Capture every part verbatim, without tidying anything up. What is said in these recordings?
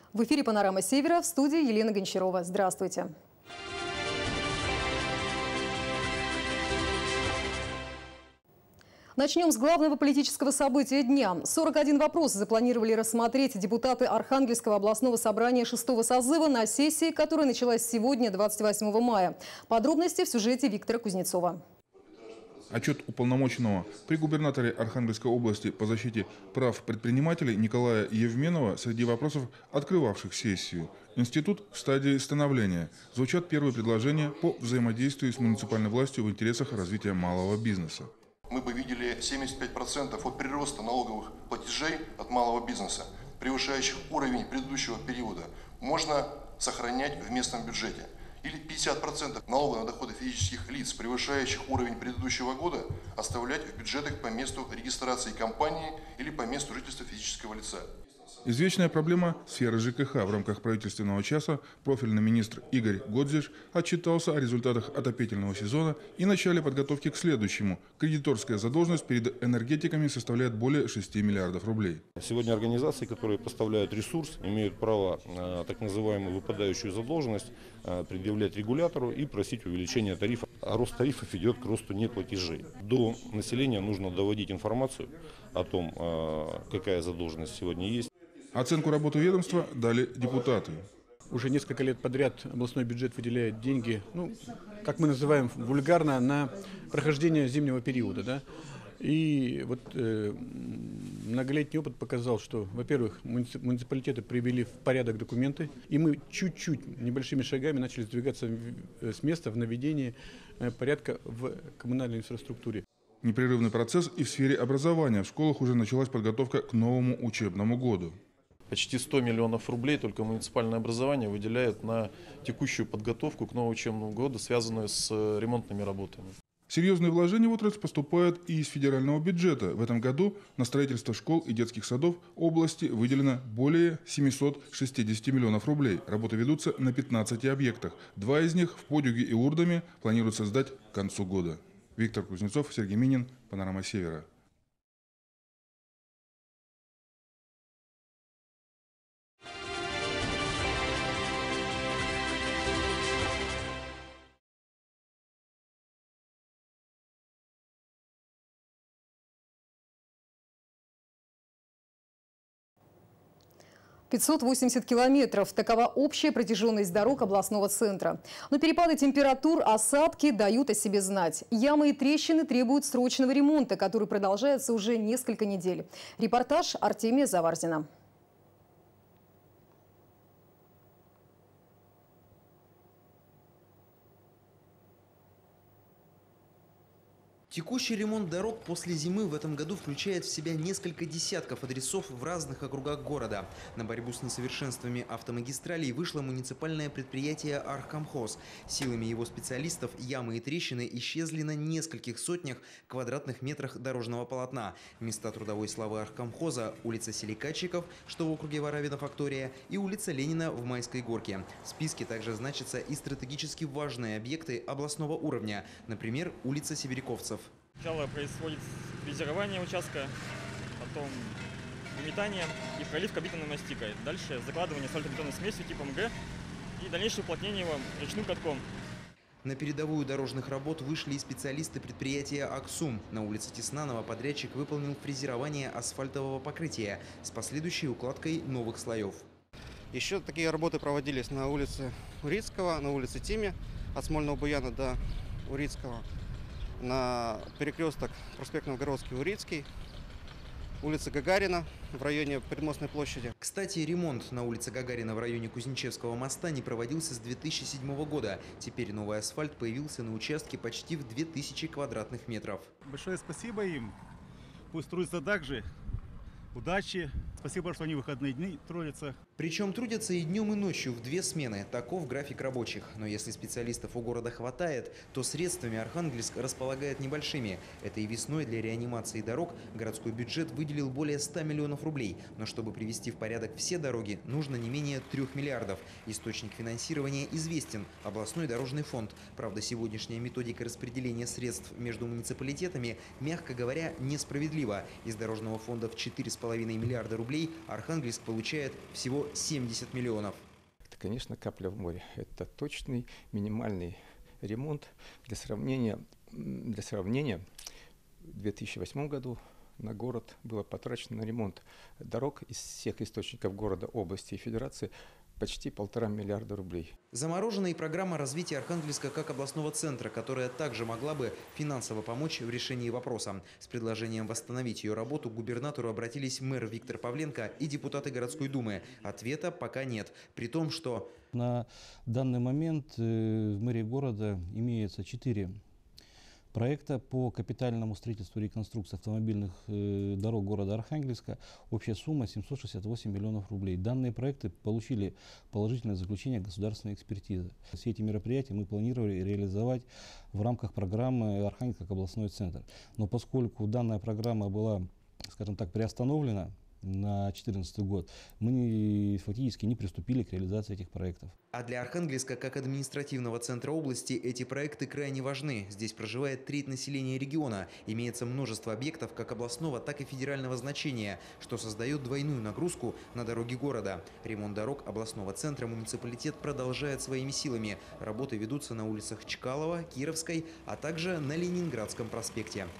В эфире «Панорама Севера», в студии Елена Гончарова. Здравствуйте. Начнем с главного политического события дня. сорок один вопрос запланировали рассмотреть депутаты Архангельского областного собрания шестого созыва на сессии, которая началась сегодня, двадцать восьмого мая. Подробности в сюжете Виктора Кузнецова. Отчет уполномоченного при губернаторе Архангельской области по защите прав предпринимателей Николая Евменова среди вопросов, открывавших сессию. Институт в стадии становления. Звучат первые предложения по взаимодействию с муниципальной властью в интересах развития малого бизнеса. Мы бы видели семьдесят пять процентов от прироста налоговых платежей от малого бизнеса, превышающих уровень предыдущего периода, можно сохранять в местном бюджете. Или пятьдесят процентов налога на доходы физических лиц, превышающих уровень предыдущего года, оставлять в бюджетах по месту регистрации компании или по месту жительства физического лица. Извечная проблема сферы ЖКХ. В рамках правительственного часа профильный министр Игорь Годзиш отчитался о результатах отопительного сезона и начале подготовки к следующему. Кредиторская задолженность перед энергетиками составляет более шести миллиардов рублей. Сегодня организации, которые поставляют ресурс, имеют право на так называемую выпадающую задолженность предъявлять регулятору и просить увеличения тарифа. А рост тарифов идет к росту неплатежей. До населения нужно доводить информацию о том, какая задолженность сегодня есть. Оценку работы ведомства дали депутаты. Уже несколько лет подряд областной бюджет выделяет деньги, ну, как мы называем вульгарно, на прохождение зимнего периода. Да? И вот э, многолетний опыт показал, что, во-первых, муниципалитеты привели в порядок документы, и мы чуть-чуть, небольшими шагами начали сдвигаться с места в наведении порядка в коммунальной инфраструктуре. Непрерывный процесс и в сфере образования. В школах уже началась подготовка к новому учебному году. Почти сто миллионов рублей только муниципальное образование выделяет на текущую подготовку к новому учебному году, связанную с ремонтными работами. Серьезные вложения в отрасль поступают и из федерального бюджета. В этом году на строительство школ и детских садов области выделено более семисот шестидесяти миллионов рублей. Работы ведутся на пятнадцати объектах. Два из них в Подюге и Урдаме планируется сдать к концу года. Виктор Кузнецов, Сергей Минин, «Панорама Севера». пятьсот восемьдесят километров – такова общая протяженность дорог областного центра. Но перепады температур, осадки дают о себе знать. Ямы и трещины требуют срочного ремонта, который продолжается уже несколько недель. Репортаж Артемия Заварзина. Текущий ремонт дорог после зимы в этом году включает в себя несколько десятков адресов в разных округах города. На борьбу с несовершенствами автомагистралей вышло муниципальное предприятие «Архкомхоз». Силами его специалистов ямы и трещины исчезли на нескольких сотнях квадратных метрах дорожного полотна. Места трудовой славы Архкомхоза – улица Силикатчиков, что в округе Воравина Фактория, и улица Ленина в Майской Горке. В списке также значатся и стратегически важные объекты областного уровня, например, улица Сибиряковцев. Сначала происходит фрезерование участка, потом выметание и проливка бетонной мастикой. Дальше закладывание асфальтобетонной смесью типа эм гэ и дальнейшее уплотнение его речным катком. На передовую дорожных работ вышли и специалисты предприятия «Аксум». На улице Теснанова подрядчик выполнил фрезерование асфальтового покрытия с последующей укладкой новых слоев. Еще такие работы проводились на улице Урицкого, на улице Тиме, от Смольного Буяна до Урицкого, на перекресток проспект Новгородский-Урицкий, улица Гагарина в районе Предмостной площади. Кстати, ремонт на улице Гагарина в районе Кузнечевского моста не проводился с две тысячи седьмого года. Теперь новый асфальт появился на участке почти в две тысячи квадратных метров. Большое спасибо им. Пусть трудятся так же. Удачи. Спасибо, что они в выходные дни трудятся. Причем трудятся и днем, и ночью в две смены. Таков график рабочих. Но если специалистов у города хватает, то средствами Архангельск располагает небольшими. Это и весной для реанимации дорог городской бюджет выделил более ста миллионов рублей. Но чтобы привести в порядок все дороги, нужно не менее трех миллиардов. Источник финансирования известен – областной дорожный фонд. Правда, сегодняшняя методика распределения средств между муниципалитетами, мягко говоря, несправедлива. Из дорожного фонда в четыре с половиной миллиарда рублей Архангельск получает всего сто семьдесят миллионов. Это, конечно, капля в море. Это точный минимальный ремонт. Для сравнения, для сравнения в две тысячи восьмом году на город было потрачено на ремонт дорог из всех источников города, области и федерации почти полтора миллиарда рублей. Заморожена и программа развития Архангельска как областного центра, которая также могла бы финансово помочь в решении вопроса. С предложением восстановить ее работу к губернатору обратились мэр Виктор Павленко и депутаты городской думы. Ответа пока нет. При том, что... На данный момент в мэрии города имеется четыре проекта по капитальному строительству и реконструкции автомобильных э, дорог города Архангельска. Общая сумма семьсот шестьдесят восемь миллионов рублей. Данные проекты получили положительное заключение государственной экспертизы. Все эти мероприятия мы планировали реализовать в рамках программы «Архангельск как областной центр». Но поскольку данная программа была, скажем так, приостановлена на две тысячи четырнадцатый год, мы не, фактически не приступили к реализации этих проектов. А для Архангельска, как административного центра области, эти проекты крайне важны. Здесь проживает треть населения региона. Имеется множество объектов как областного, так и федерального значения, что создает двойную нагрузку на дороги города. Ремонт дорог областного центра муниципалитет продолжает своими силами. Работы ведутся на улицах Чкалова, Кировской, а также на Ленинградском проспекте.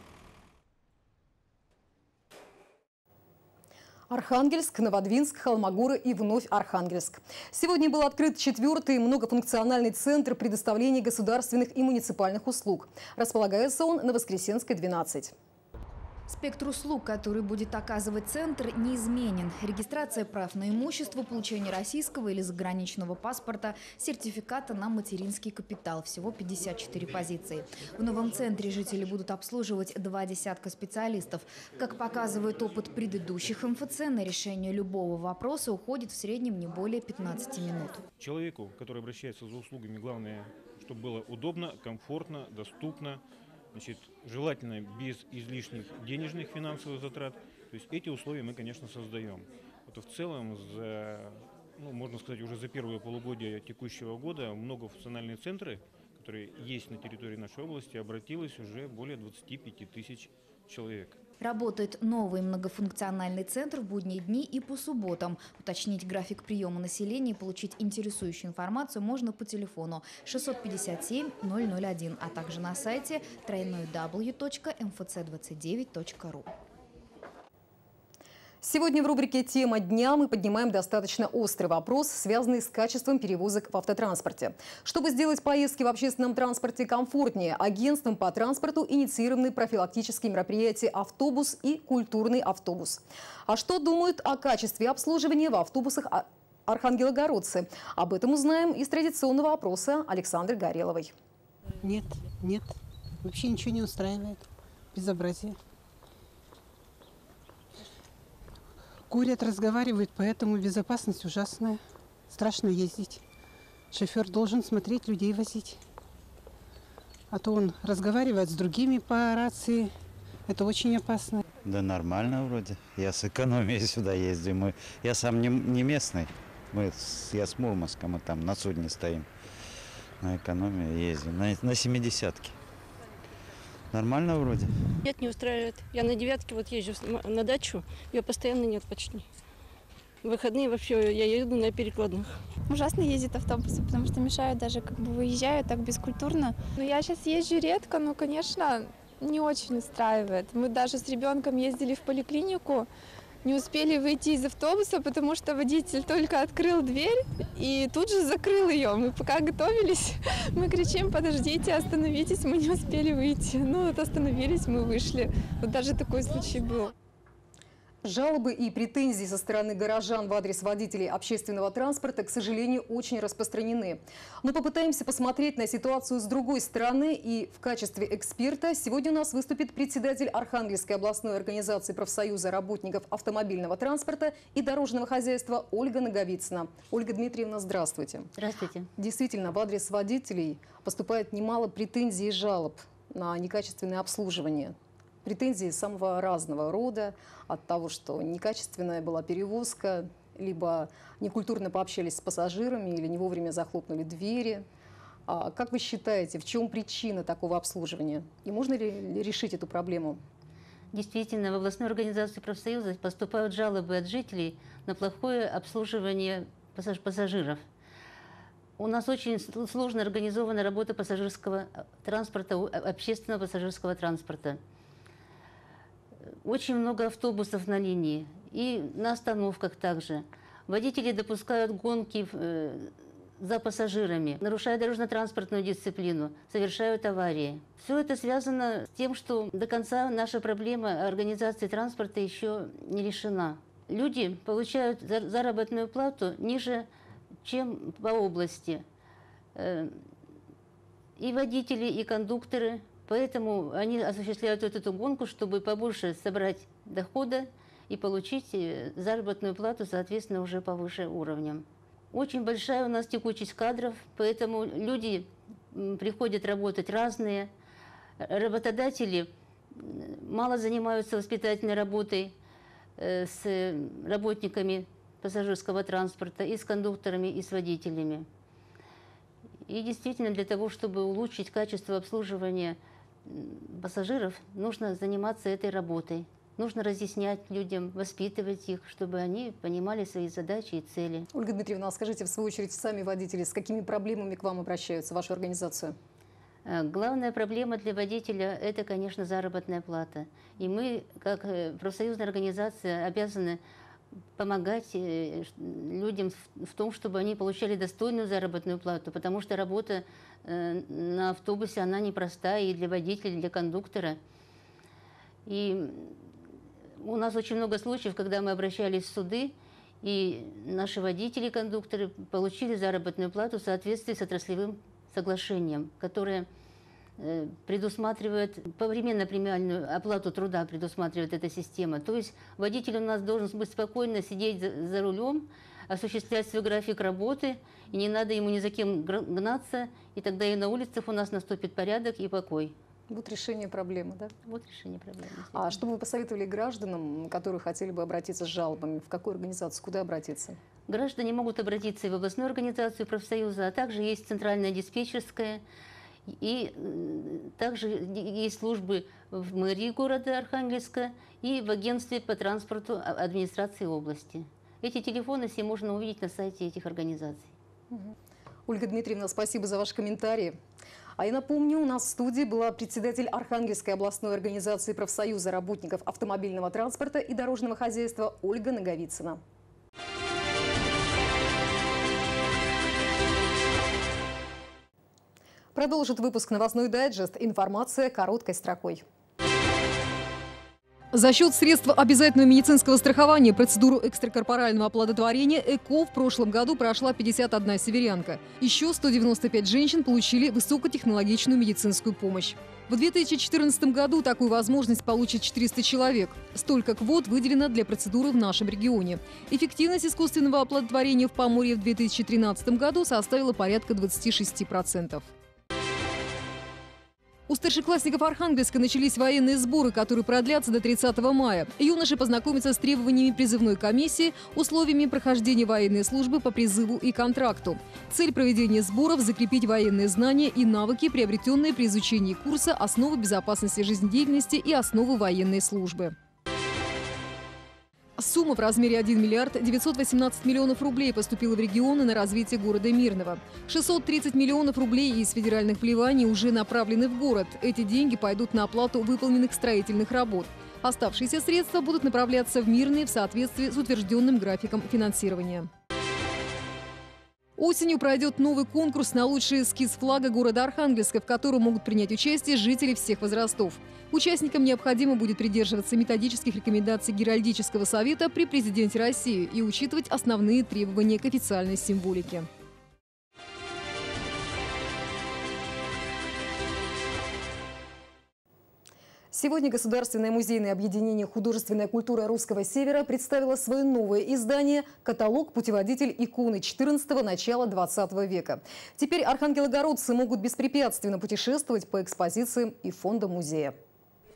Архангельск, Новодвинск, Холмогоры и вновь Архангельск. Сегодня был открыт четвертый многофункциональный центр предоставления государственных и муниципальных услуг. Располагается он на Воскресенской, двенадцать. Спектр услуг, который будет оказывать центр, неизменен. Регистрация прав на имущество, получение российского или заграничного паспорта, сертификата на материнский капитал. Всего пятьдесят четыре позиции. В новом центре жители будут обслуживать два десятка специалистов. Как показывает опыт предыдущих эм эф цэ, на решение любого вопроса уходит в среднем не более пятнадцати минут. Человеку, который обращается за услугами, главное, чтобы было удобно, комфортно, доступно. Значит, желательно без излишних денежных финансовых затрат. То есть эти условия мы, конечно, создаем. Вот в целом, за, ну, можно сказать, уже за первое полугодие текущего года многофункциональные центры, которые есть на территории нашей области, обратилось уже более двадцати пяти тысяч человек. Работает новый многофункциональный центр в будние дни и по субботам. Уточнить график приема населения и получить интересующую информацию можно по телефону шестьсот пятьдесят семь ноль ноль один, а также на сайте дабл ю дабл ю дабл ю точка эм эф цэ двадцать девять точка ру. Сегодня в рубрике «Тема дня» мы поднимаем достаточно острый вопрос, связанный с качеством перевозок в автотранспорте. Чтобы сделать поездки в общественном транспорте комфортнее, агентством по транспорту инициированы профилактические мероприятия «Автобус» и «Культурный автобус». А что думают о качестве обслуживания в автобусах архангелогородцы? Об этом узнаем из традиционного опроса Александры Гореловой. Нет, нет, вообще ничего не устраивает. Безобразие. Курят, разговаривают, поэтому безопасность ужасная. Страшно ездить. Шофер должен смотреть, людей возить. А то он разговаривает с другими по рации. Это очень опасно. Да нормально вроде. Я с экономией сюда ездил. Мы, я сам не, не местный. Мы, я с Мурманска, мы там на судне стоим. На экономии ездим. На, на семидесятке. Нормально вроде? Нет, не устраивает. Я на девятке вот езжу на дачу, ее постоянно нет почти. В выходные вообще я еду на перекладных. Ужасно ездят автобусы, потому что мешают, даже как бы выезжаю так бескультурно. Но я сейчас езжу редко, но, конечно, не очень устраивает. Мы даже с ребенком ездили в поликлинику, не успели выйти из автобуса, потому что водитель только открыл дверь и тут же закрыл ее. Мы пока готовились, мы кричим: подождите, остановитесь, мы не успели выйти. Ну вот остановились, мы вышли. Вот даже такой случай был. Жалобы и претензии со стороны горожан в адрес водителей общественного транспорта, к сожалению, очень распространены. Но попытаемся посмотреть на ситуацию с другой стороны. И в качестве эксперта сегодня у нас выступит председатель Архангельской областной организации профсоюза работников автомобильного транспорта и дорожного хозяйства Ольга Наговицына. Ольга Дмитриевна, здравствуйте. Здравствуйте. Действительно, в адрес водителей поступает немало претензий и жалоб на некачественное обслуживание. Претензии самого разного рода, от того, что некачественная была перевозка, либо некультурно пообщались с пассажирами или не вовремя захлопнули двери. А как вы считаете, в чем причина такого обслуживания? И можно ли решить эту проблему? Действительно, в областную организацию профсоюза поступают жалобы от жителей на плохое обслуживание пассажиров. У нас очень сложно организована работа пассажирского транспорта, общественного пассажирского транспорта. Очень много автобусов на линии и на остановках также. Водители допускают гонки за пассажирами, нарушая дорожно-транспортную дисциплину, совершают аварии. Все это связано с тем, что до конца наша проблема организации транспорта еще не решена. Люди получают заработную плату ниже, чем по области. И водители, и кондукторы. Поэтому они осуществляют вот эту гонку, чтобы побольше собрать дохода и получить заработную плату, соответственно, уже повыше уровнем. Очень большая у нас текучесть кадров, поэтому люди приходят работать разные. Работодатели мало занимаются воспитательной работой с работниками пассажирского транспорта, и с кондукторами, и с водителями. И действительно, для того, чтобы улучшить качество обслуживания пассажиров, нужно заниматься этой работой. Нужно разъяснять людям, воспитывать их, чтобы они понимали свои задачи и цели. Ольга Дмитриевна, а скажите, в свою очередь, сами водители, с какими проблемами к вам обращаются, в вашу организацию? Главная проблема для водителя – это, конечно, заработная плата. И мы, как профсоюзная организация, обязаны помогать людям в том, чтобы они получали достойную заработную плату, потому что работа на автобусе, она непростая и для водителя, и для кондуктора. И у нас очень много случаев, когда мы обращались в суды, и наши водители, кондукторы получили заработную плату в соответствии с отраслевым соглашением, которое предусматривает повременно премиальную оплату труда, предусматривает эта система. То есть водитель у нас должен быть спокойно сидеть за, за рулем, осуществлять свой график работы, и не надо ему ни за кем гнаться, и тогда и на улицах у нас наступит порядок и покой. Вот решение проблемы, да? Вот решение проблемы. А что бы вы посоветовали гражданам, которые хотели бы обратиться с жалобами? В какую организацию, куда обратиться? Граждане могут обратиться и в областную организацию профсоюза, а также есть центральная диспетчерская, и также есть службы в мэрии города Архангельска и в агентстве по транспорту администрации области. Эти телефоны все можно увидеть на сайте этих организаций. Угу. Ольга Дмитриевна, спасибо за ваши комментарии. А я напомню, у нас в студии была председатель Архангельской областной организации профсоюза работников автомобильного транспорта и дорожного хозяйства Ольга Наговицына. Продолжит выпуск новостной дайджест. Информация короткой строкой. За счет средств обязательного медицинского страхования процедуру экстракорпорального оплодотворения ЭКО в прошлом году прошла пятьдесят одна северянка. Еще сто девяносто пять женщин получили высокотехнологичную медицинскую помощь. В две тысячи четырнадцатом году такую возможность получит четыреста человек. Столько квот выделено для процедуры в нашем регионе. Эффективность искусственного оплодотворения в Поморье в две тысячи тринадцатом году составила порядка двадцати шести процентов. У старшеклассников Архангельска начались военные сборы, которые продлятся до тридцатого мая. Юноши познакомятся с требованиями призывной комиссии, условиями прохождения военной службы по призыву и контракту. Цель проведения сборов – закрепить военные знания и навыки, приобретенные при изучении курса «Основы безопасности жизнедеятельности и основы военной службы». Сумма в размере один миллиард девятьсот восемнадцать миллионов рублей поступила в регионы на развитие города Мирного. шестьсот тридцать миллионов рублей из федеральных вливаний уже направлены в город. Эти деньги пойдут на оплату выполненных строительных работ. Оставшиеся средства будут направляться в Мирный в соответствии с утвержденным графиком финансирования. Осенью пройдет новый конкурс на лучший эскиз флага города Архангельска, в котором могут принять участие жители всех возрастов. Участникам необходимо будет придерживаться методических рекомендаций Геральдического совета при президенте России и учитывать основные требования к официальной символике. Сегодня Государственное музейное объединение «Художественная культура Русского Севера» представило свое новое издание «Каталог-путеводитель иконы четырнадцатого – начала двадцатого века». Теперь архангелогородцы могут беспрепятственно путешествовать по экспозициям и фондам музея.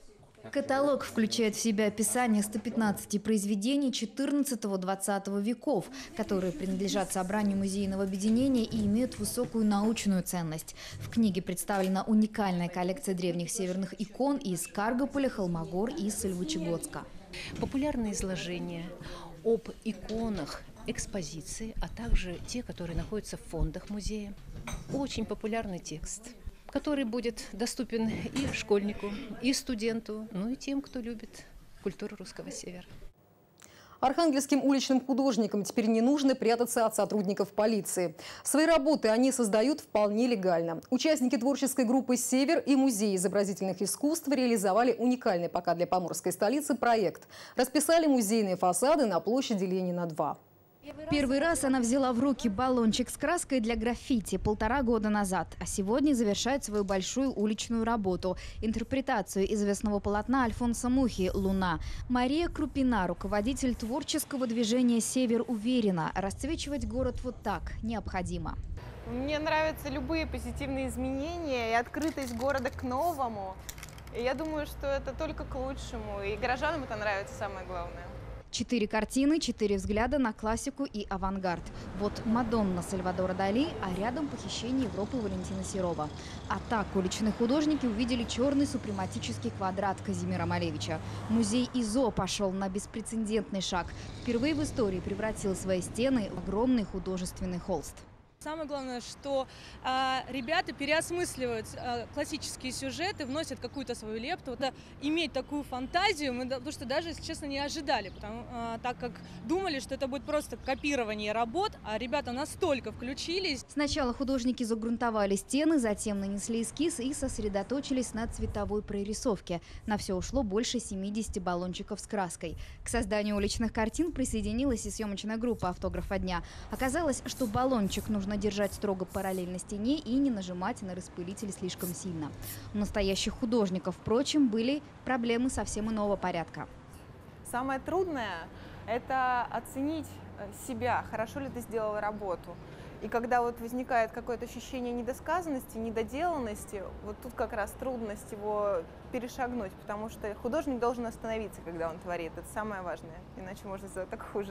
Каталог включает в себя описание ста пятнадцати произведений четырнадцатого-двадцатого веков, которые принадлежат собранию музейного объединения и имеют высокую научную ценность. В книге представлена уникальная коллекция древних северных икон из Каргополя, Холмогор и Сольвычегодска. Популярные изложения об иконах, экспозиции, а также те, которые находятся в фондах музея. Очень популярный текст, который будет доступен и школьнику, и студенту, ну и тем, кто любит культуру русского севера. Архангельским уличным художникам теперь не нужно прятаться от сотрудников полиции. Свои работы они создают вполне легально. Участники творческой группы «Север» и Музей изобразительных искусств реализовали уникальный пока для поморской столицы проект. Расписали музейные фасады на площади Ленина два. Первый раз она взяла в руки баллончик с краской для граффити полтора года назад, а сегодня завершает свою большую уличную работу – интерпретацию известного полотна Альфонса Мухи «Луна». Мария Крупина, руководитель творческого движения «Север», уверена, расцвечивать город вот так необходимо. Мне нравятся любые позитивные изменения и открытость города к новому. И я думаю, что это только к лучшему, и горожанам это нравится, самое главное. Четыре картины, четыре взгляда на классику и авангард. Вот «Мадонна» Сальвадора Дали, а рядом «Похищение Европы» Валентина Серова. А так уличные художники увидели черный супрематический квадрат Казимира Малевича. Музей ИЗО пошел на беспрецедентный шаг. Впервые в истории превратил свои стены в огромный художественный холст. Самое главное, что а, ребята переосмысливают а, классические сюжеты, вносят какую-то свою лепту. Вот, а, иметь такую фантазию, мы, потому что даже, если честно, не ожидали, потому, а, так как думали, что это будет просто копирование работ, а ребята настолько включились. Сначала художники загрунтовали стены, затем нанесли эскиз и сосредоточились на цветовой прорисовке. На все ушло больше семидесяти баллончиков с краской. К созданию уличных картин присоединилась и съемочная группа «Автографа дня». Оказалось, что баллончик нужно держать строго параллельно стене и не нажимать на распылитель слишком сильно. У настоящих художников, впрочем, были проблемы совсем иного порядка. Самое трудное – это оценить себя, хорошо ли ты сделал работу. И когда вот возникает какое-то ощущение недосказанности, недоделанности, вот тут как раз трудность его перешагнуть, потому что художник должен остановиться, когда он творит. Это самое важное, иначе можно сделать так хуже.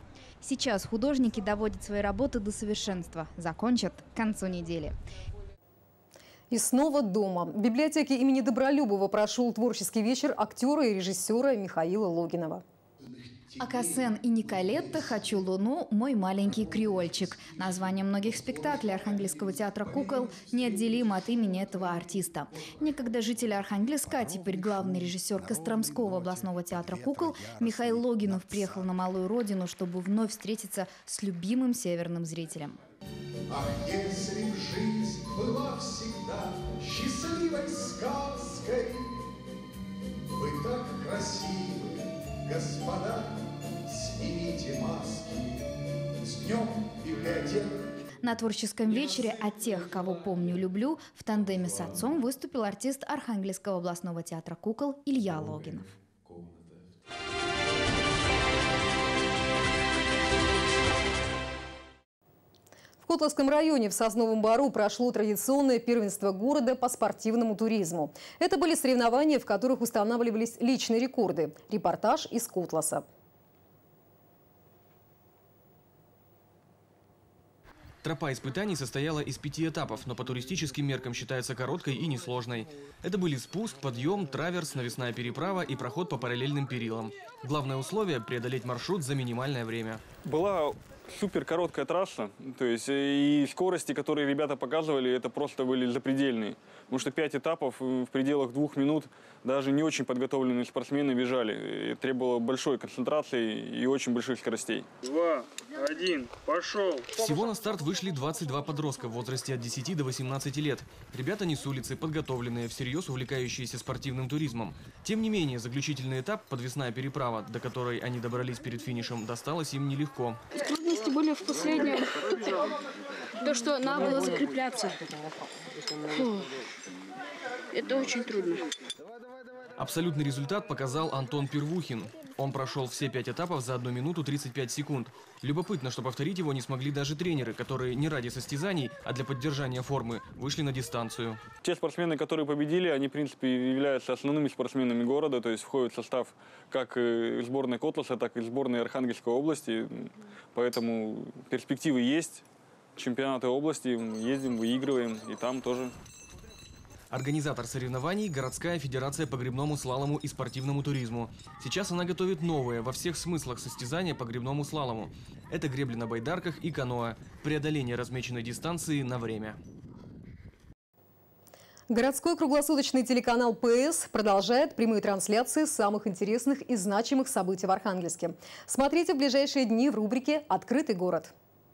Сейчас художники доводят свои работы до совершенства. Закончат к концу недели. И снова дома. В библиотеке имени Добролюбова прошел творческий вечер актера и режиссера Михаила Логинова. Акасен и Николетта «Хочу луну. Мой маленький креольчик». Название многих спектаклей Архангельского театра кукол неотделимо от имени этого артиста. Некогда житель Архангельска, а теперь главный режиссер Костромского областного театра кукол Михаил Логинов приехал на малую родину, чтобы вновь встретиться с любимым северным зрителем. Ах, если б жизнь была всегда счастливой сказкой, вы так красивы, господа, снимите маски. С днем библиотек. На творческом вечере «От тех, кого помню, люблю» в тандеме с отцом выступил артист Архангельского областного театра кукол Илья Логинов. В Котловском районе в Сосновом Бору прошло традиционное первенство города по спортивному туризму. Это были соревнования, в которых устанавливались личные рекорды. Репортаж из Котласа. Тропа испытаний состояла из пяти этапов, но по туристическим меркам считается короткой и несложной. Это были спуск, подъем, траверс, навесная переправа и проход по параллельным перилам. Главное условие – преодолеть маршрут за минимальное время. Была супер короткая трасса, то есть и скорости, которые ребята показывали, это просто были запредельные. Потому что пять этапов в пределах двух минут даже не очень подготовленные спортсмены бежали. И требовало большой концентрации и очень больших скоростей. Два, один, пошел! Всего на старт вышли двадцать два подростка в возрасте от десяти до восемнадцати лет. Ребята не с улицы, подготовленные, всерьез увлекающиеся спортивным туризмом. Тем не менее, заключительный этап, подвесная переправа, до которой они добрались перед финишем, досталось им нелегко. Трудности были в последнем. То, что надо было закрепляться. Фу. Это очень трудно. Абсолютный результат показал Антон Первухин. Он прошел все пять этапов за одну минуту тридцать пять секунд. Любопытно, что повторить его не смогли даже тренеры, которые не ради состязаний, а для поддержания формы вышли на дистанцию. Те спортсмены, которые победили, они, в принципе, являются основными спортсменами города, то есть входят в состав как сборной Котласа, так и сборной Архангельской области. Поэтому перспективы есть. Чемпионаты области, ездим, выигрываем, и там тоже. Организатор соревнований – городская федерация по гребному слалому и спортивному туризму. Сейчас она готовит новые во всех смыслах состязания по гребному слалому. Это гребли на байдарках и каноэ, преодоление размеченной дистанции на время. Городской круглосуточный телеканал ПС продолжает прямые трансляции самых интересных и значимых событий в Архангельске. Смотрите в ближайшие дни в рубрике «Открытый город».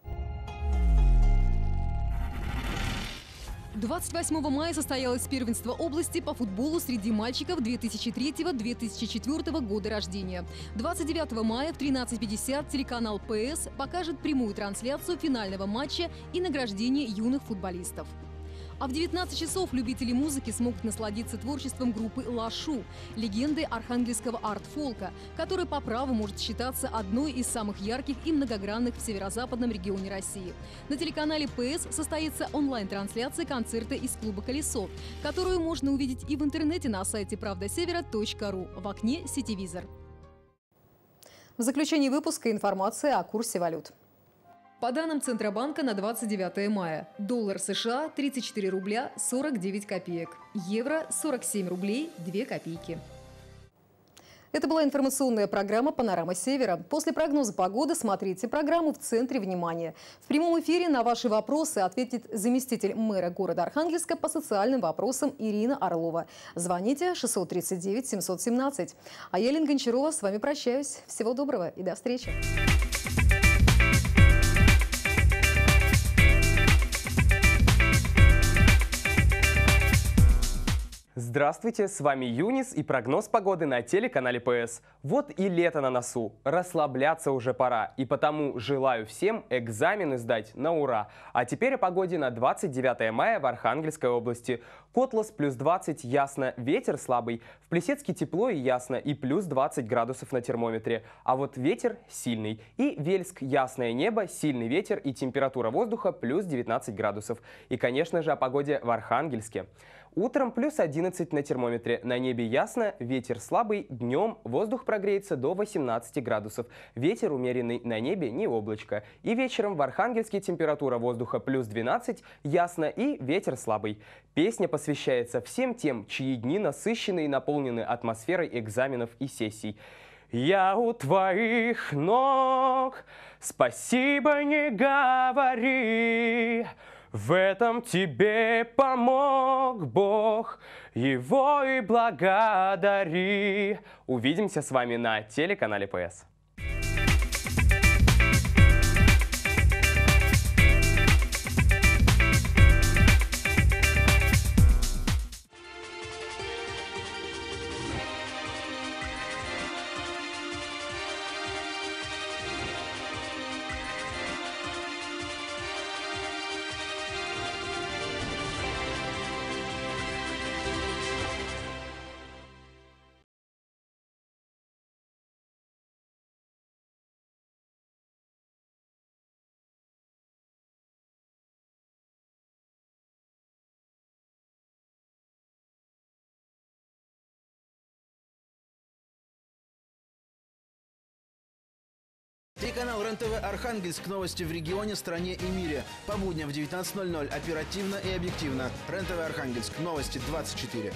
двадцать восьмого мая состоялось первенство области по футболу среди мальчиков две тысячи третьего — две тысячи четвёртого года рождения. двадцать девятого мая в тринадцать пятьдесят телеканал ПС покажет прямую трансляцию финального матча и награждение юных футболистов. А в девятнадцать часов любители музыки смогут насладиться творчеством группы «Лашу», легенды архангельского арт-фолка, которая по праву может считаться одной из самых ярких и многогранных в северо-западном регионе России. На телеканале ПС состоится онлайн-трансляция концерта из клуба «Колесо», которую можно увидеть и в интернете на сайте правда севера точка ру в окне «Сетевизор». В заключении выпуска информация о курсе валют. По данным Центробанка на двадцать девятое мая, доллар США – тридцать четыре рубля сорок девять копеек, евро – сорок семь рублей две копейки. Это была информационная программа «Панорама Севера». После прогноза погоды смотрите программу «В центре внимания». В прямом эфире на ваши вопросы ответит заместитель мэра города Архангельска по социальным вопросам Ирина Орлова. Звоните шестьсот тридцать девять семьсот семнадцать. А я, Лена Гончарова, с вами прощаюсь. Всего доброго и до встречи. Здравствуйте, с вами Юнис и прогноз погоды на телеканале ПС. Вот и лето на носу, расслабляться уже пора, и потому желаю всем экзамены сдать на ура. А теперь о погоде на двадцать девятое мая в Архангельской области. Котлас плюс двадцать, ясно, ветер слабый, в Плесецке тепло и ясно, и плюс двадцать градусов на термометре. А вот ветер сильный. И Вельск, ясное небо, сильный ветер и температура воздуха плюс девятнадцать градусов. И, конечно же, о погоде в Архангельске. Утром плюс одиннадцать на термометре, на небе ясно, ветер слабый, днем воздух прогреется до восемнадцати градусов, ветер умеренный, на небе не облачко. И вечером в Архангельске температура воздуха плюс двенадцать, ясно и ветер слабый. Песня посвящается всем тем, чьи дни насыщены и наполнены атмосферой экзаменов и сессий. Я у твоих ног, спасибо не говори. В этом тебе помог Бог, его и благодари. Увидимся с вами на телеканале ПС. Телеканал РЕН-ТВ Архангельск. Новости в регионе, стране и мире. По будням в девятнадцать ноль ноль. Оперативно и объективно. РЕН-ТВ Архангельск. Новости двадцать четыре.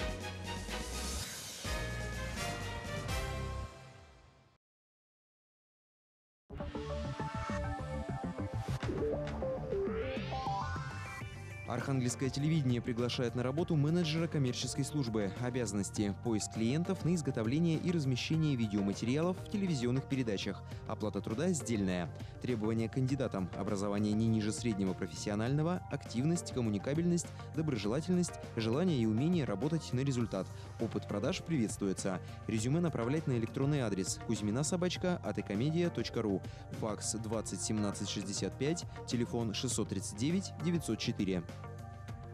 Архангельское телевидение приглашает на работу менеджера коммерческой службы. Обязанности – поиск клиентов на изготовление и размещение видеоматериалов в телевизионных передачах. Оплата труда сдельная. Требования к кандидатам – образование не ниже среднего профессионального, активность, коммуникабельность, доброжелательность, желание и умение работать на результат. Опыт продаж приветствуется. Резюме направлять на электронный адрес кузьмина собачка аткомедия точка ру. Факс двадцать семнадцать шестьдесят пять, телефон шестьсот тридцать девять девятьсот четыре.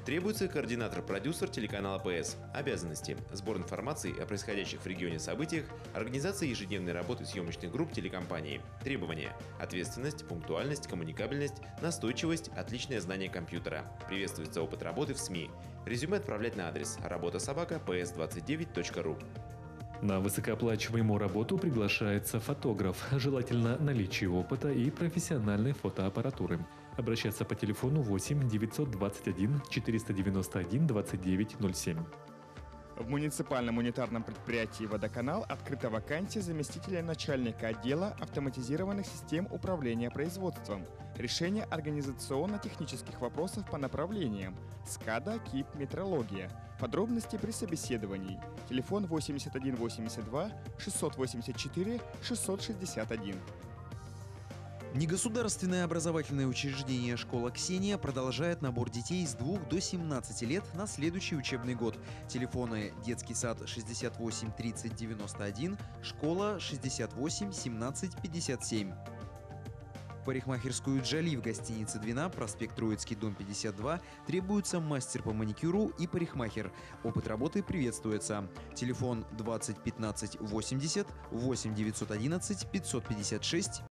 Требуется координатор-продюсер телеканала ПС. Обязанности: сбор информации о происходящих в регионе событиях, организация ежедневной работы съемочных групп телекомпании. Требования: ответственность, пунктуальность, коммуникабельность, настойчивость, отличное знание компьютера. Приветствуется опыт работы в СМИ. Резюме отправлять на адрес работа собака пэ эс двадцать девять точка ру. На высокооплачиваемую работу приглашается фотограф, желательно наличие опыта и профессиональной фотоаппаратуры. Обращаться по телефону восемь девятьсот двадцать один четыреста девяносто один двадцать девять ноль семь. В муниципальном унитарном предприятии «Водоканал» открыта вакансия заместителя начальника отдела автоматизированных систем управления производством. Решение организационно-технических вопросов по направлениям: СКАДА, КИП, метрология. Подробности при собеседовании. Телефон восемьдесят один восемьдесят два шестьсот восемьдесят четыре шестьсот шестьдесят один. Негосударственное образовательное учреждение «Школа Ксения» продолжает набор детей с двух до семнадцати лет на следующий учебный год. Телефоны: детский сад шестьдесят восемь тридцать девяносто один, школа шестьдесят восемь семнадцать пятьдесят семь. Парикмахерскую «Джоли» в гостинице «Двина», проспект Троицкий, дом пятьдесят два, требуется мастер по маникюру и парикмахер. Опыт работы приветствуется. Телефон двадцать пятнадцать восемьдесят, восемь девятьсот одиннадцать пятьсот пятьдесят шесть